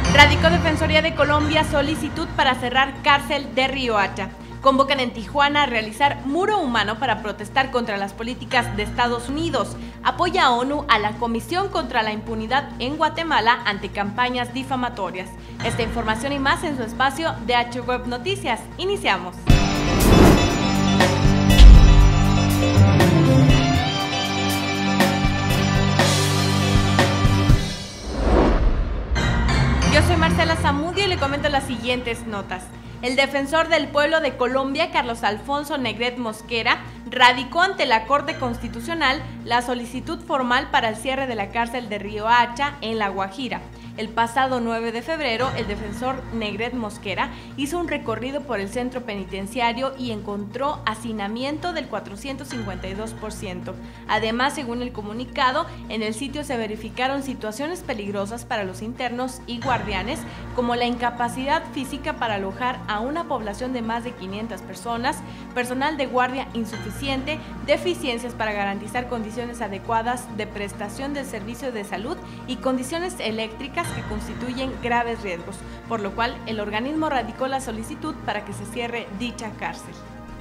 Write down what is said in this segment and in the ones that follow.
Radicó Defensoría de Colombia solicitud para cerrar cárcel de Riohacha. Convocan en Tijuana a realizar muro humano para protestar contra las políticas de Estados Unidos. Apoya a ONU a la Comisión contra la Impunidad en Guatemala ante campañas difamatorias. Esta información y más en su espacio DH Web Noticias. Iniciamos. Yo soy Marcela Zamudio y le comento las siguientes notas. El defensor del pueblo de Colombia, Carlos Alfonso Negret Mosquera, radicó ante la Corte Constitucional la solicitud formal para el cierre de la cárcel de Riohacha en La Guajira. El pasado 9 de febrero, el defensor Negret Mosquera hizo un recorrido por el centro penitenciario y encontró hacinamiento del 452%. Además, según el comunicado, en el sitio se verificaron situaciones peligrosas para los internos y guardianes, como la incapacidad física para alojar a una población de más de 500 personas, personal de guardia insuficiente, deficiencias para garantizar condiciones adecuadas de prestación del servicio de salud y condiciones eléctricas que constituyen graves riesgos, por lo cual el organismo radicó la solicitud para que se cierre dicha cárcel.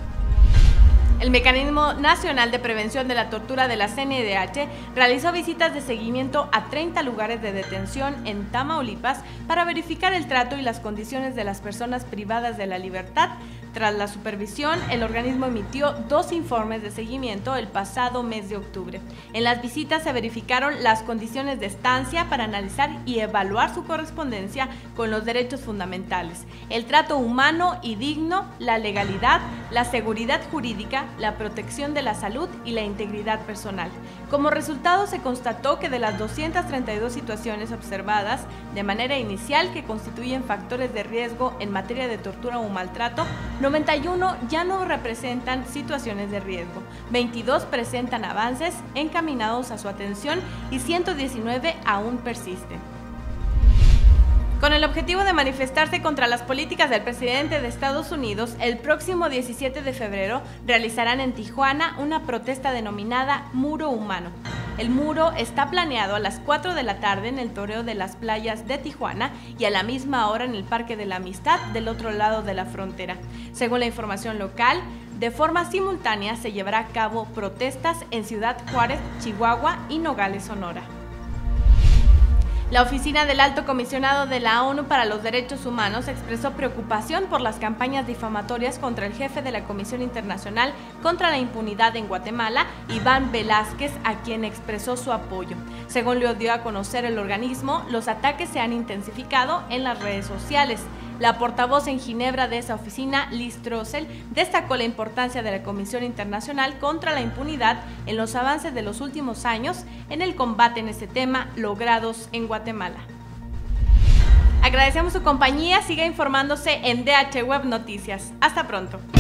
El Mecanismo Nacional de Prevención de la Tortura de la CNDH realizó visitas de seguimiento a 30 lugares de detención en Tamaulipas para verificar el trato y las condiciones de las personas privadas de la libertad. Tras la supervisión, el organismo emitió 2 informes de seguimiento el pasado mes de octubre. En las visitas se verificaron las condiciones de estancia para analizar y evaluar su correspondencia con los derechos fundamentales, el trato humano y digno, la legalidad, la seguridad jurídica, la protección de la salud y la integridad personal. Como resultado, se constató que de las 232 situaciones observadas de manera inicial que constituyen factores de riesgo en materia de tortura o maltrato, 91 ya no representan situaciones de riesgo, 22 presentan avances encaminados a su atención y 119 aún persisten. Con el objetivo de manifestarse contra las políticas del presidente de Estados Unidos, el próximo 17 de febrero realizarán en Tijuana una protesta denominada Muro Humano. El muro está planeado a las 4 de la tarde en el toreo de las playas de Tijuana y a la misma hora en el Parque de la Amistad del otro lado de la frontera. Según la información local, de forma simultánea se llevará a cabo protestas en Ciudad Juárez, Chihuahua y Nogales, Sonora. La Oficina del Alto Comisionado de la ONU para los Derechos Humanos expresó preocupación por las campañas difamatorias contra el jefe de la Comisión Internacional contra la Impunidad en Guatemala, Iván Velázquez, a quien expresó su apoyo. Según lo dio a conocer el organismo, los ataques se han intensificado en las redes sociales. La portavoz en Ginebra de esa oficina, Liz Throssell, destacó la importancia de la Comisión Internacional contra la Impunidad en los avances de los últimos años en el combate en este tema logrados en Guatemala. Agradecemos su compañía, siga informándose en DH Web Noticias. Hasta pronto.